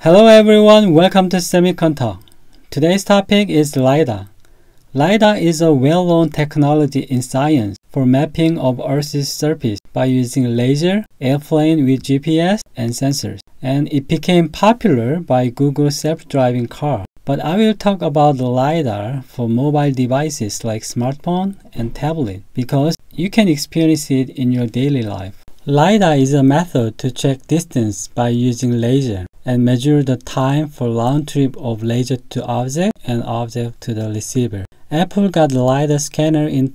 Hello everyone, welcome to SemiCon. Today's topic is LiDAR. LiDAR is a well-known technology in science for mapping of Earth's surface by using laser, airplane with GPS, and sensors. And it became popular by Google's self-driving car. But I will talk about the LiDAR for mobile devices like smartphone and tablet because you can experience it in your daily life. LiDAR is a method to check distance by using laser and measure the time for round trip of laser to object and object to the receiver. Apple got the LiDAR scanner in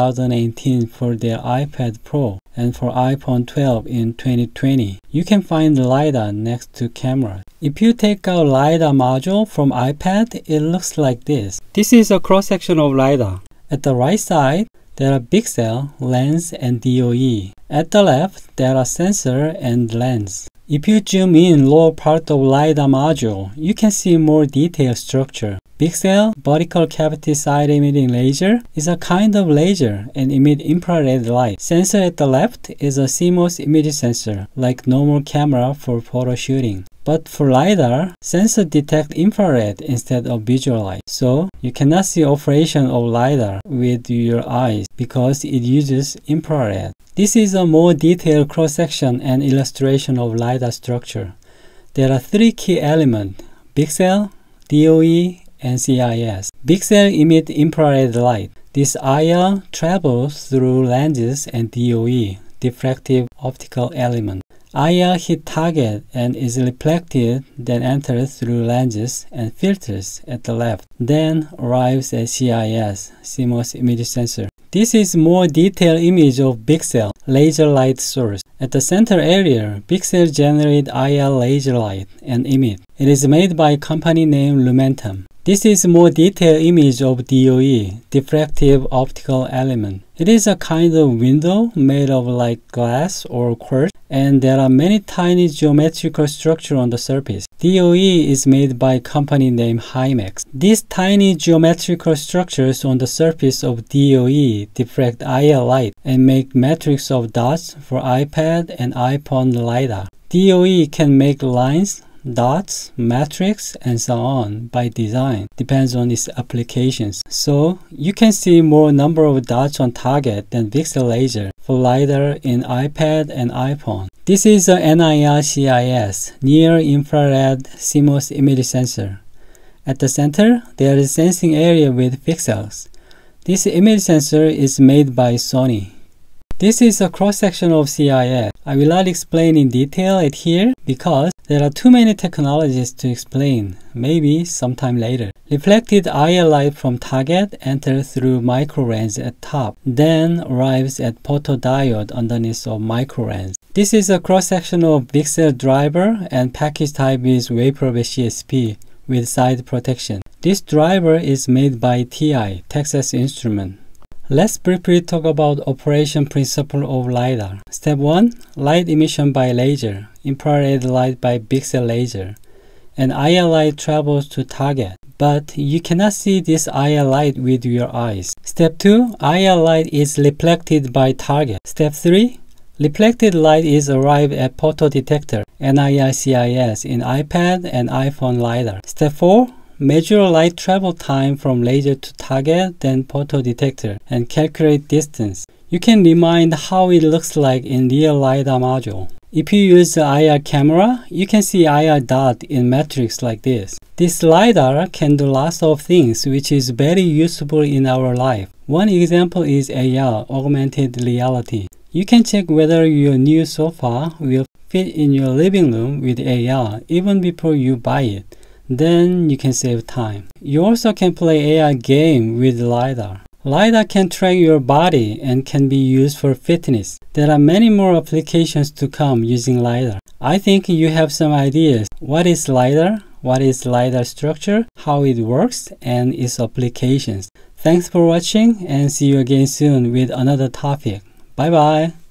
2018 for their iPad Pro and for iPhone 12 in 2020. You can find the LiDAR next to cameras. If you take out LiDAR module from iPad, it looks like this. This is a cross-section of LiDAR. At the right side, there are pixel, lens, and DOE. At the left, there are sensor and lens. If you zoom in lower part of LiDAR module, you can see more detailed structure. Pixel, vertical cavity side emitting laser, is a kind of laser and emit infrared light. Sensor at the left is a CMOS image sensor, like normal camera for photo shooting. But for LiDAR, sensor detect infrared instead of visual light. So you cannot see operation of LiDAR with your eyes because it uses infrared. This is a more detailed cross-section and illustration of LiDAR structure. There are three key elements: pixel, DOE, and CIS. Pixel emit infrared light. This IR travels through lenses and DOE, diffractive optical element. IR hit target and is reflected, then enters through lenses and filters at the left, then arrives at CIS, CMOS image sensor. This is more detailed image of pixel, laser light source. At the center area, pixel generate IR laser light and emit. It is made by a company named Lumentum. This is more detailed image of DOE, diffractive optical element. It is a kind of window made of like glass or quartz, and there are many tiny geometrical structure on the surface. DOE is made by a company named Himax. These tiny geometrical structures on the surface of DOE diffract IR light and make matrix of dots for iPad and iPhone LiDAR. DOE can make lines, dots, matrix, and so on by design, depends on its applications. So you can see more number of dots on target than pixel laser for LiDAR in iPad and iPhone. This is a NIR-CIS, Near Infrared CMOS Image Sensor. At the center, there is sensing area with pixels. This image sensor is made by Sony. This is a cross-section of CIS. I will not explain in detail it here because there are too many technologies to explain, maybe sometime later. Reflected IR light from target enters through microlens at top, then arrives at photodiode underneath of microlens. This is a cross-section of pixel driver and package type is wafer-based CSP with side protection. This driver is made by TI, Texas Instruments. Let's briefly talk about operation principle of LiDAR. Step 1. Light emission by laser, infrared light by pixel laser, and IR light travels to target. But you cannot see this IR light with your eyes. Step 2. IR light is reflected by target. Step 3. Reflected light is arrived at photodetector, NIR-CIS in iPad and iPhone LiDAR. Step 4. Measure light travel time from laser to target, then photodetector, and calculate distance. You can remind how it looks like in real LiDAR module. If you use the IR camera, you can see IR dot in matrix like this. This LiDAR can do lots of things which is very useful in our life. One example is AR, augmented reality. You can check whether your new sofa will fit in your living room with AR even before you buy it. Then you can save time. You also can play AR game with LiDAR. LiDAR can track your body and can be used for fitness. There are many more applications to come using LiDAR. I think you have some ideas. What is LiDAR? What is LiDAR structure? How it works and its applications. Thanks for watching and see you again soon with another topic. Bye bye.